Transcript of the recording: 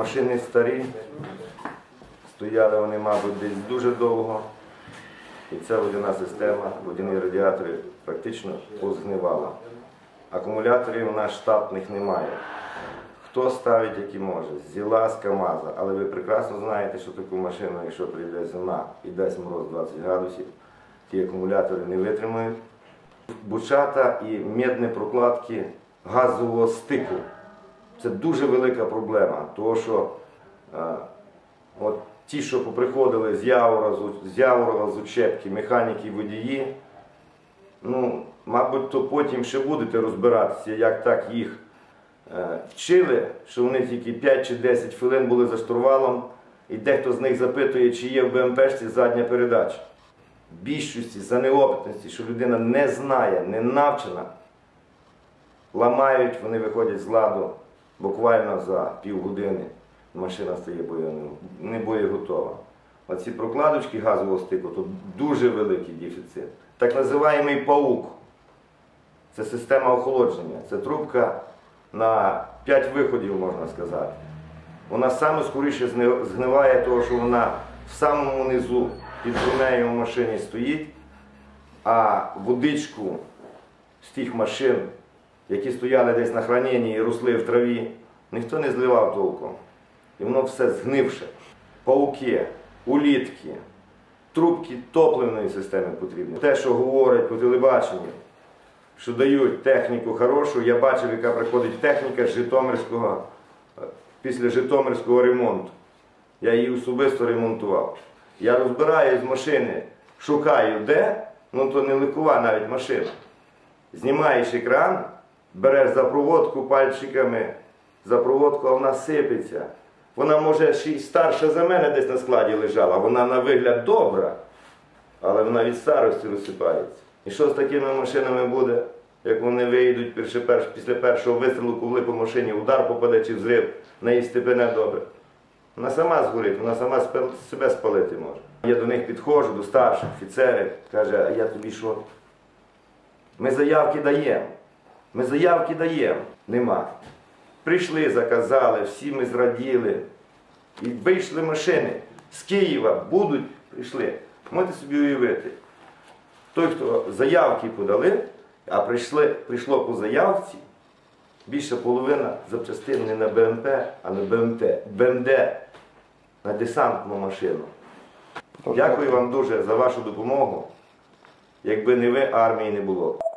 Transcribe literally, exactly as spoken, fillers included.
Машини старі, стояли вони, мабуть, десь дуже довго. І ця водяна система, водяні радіатори практично позгнивала. Акумуляторів у нас штатних немає. Хто ставить, які може, з ЗІЛа, з КАМАЗа. Але ви прекрасно знаєте, що таку машину, якщо прийде зима і дасть мороз двадцять градусів, ті акумулятори не витримають. Бучата і медні прокладки газового стику. Це дуже велика проблема, тому що а, от ті, що поприходили з Яворова, з Яворова, з учебки, механіки, водії, ну, мабуть, то потім ще будете розбиратися, як так їх е, вчили, що вони тільки п'ять чи десять хвилин були за штурвалом, і дехто з них запитує, чи є в БМПшці задня передача. Більшості за неопитності, що людина не знає, не навчена, ламають, вони виходять з ладу буквально за півгодини. Машина стає не боєготова. Оці прокладочки газового стику – то дуже великий дефіцит. Так називаємий паук – це система охолодження. Це трубка на п'ять виходів, можна сказати. Вона саме скоріше згниває, тому що вона в самому низу під бронею в машині стоїть, а водичку з тих машин, які стояли десь на храненні і росли в траві, ніхто не зливав толком. І воно все згнивше. Пауки, улітки, трубки топливної системи потрібні. Те, що говорять по телебаченню, що дають техніку хорошу, я бачив, яка приходить техніка з Житомирського, після Житомирського ремонту. Я її особисто ремонтував. Я розбираю з машини, шукаю де, ну то не легкова навіть машина. Знімаєш екран, береш за проводку пальчиками, за проводку, а вона сипеться. Вона, може, ще й старша за мене десь на складі лежала, вона на вигляд добра, але вона від старості розсипається. І що з такими машинами буде, як вони виїдуть після першого вистрілу, коли по машині удар попаде чи взрив, неї степене добре? Вона сама згорить, вона сама себе спалити може. Я до них підходжу, до старших офіцерів, каже, а я тобі що? Ми заявки даємо, ми заявки даємо. Нема. Прийшли, заказали, всі ми зраділи. І вийшли машини з Києва, будуть, прийшли. Можете собі уявити. Той, хто заявки подали, а прийшли, прийшло по заявці, більша половина запчастин не на БМП, а на БМТ, БМД, на десантну машину. Дякую вам дуже за вашу допомогу. Якби не ви, армії не було.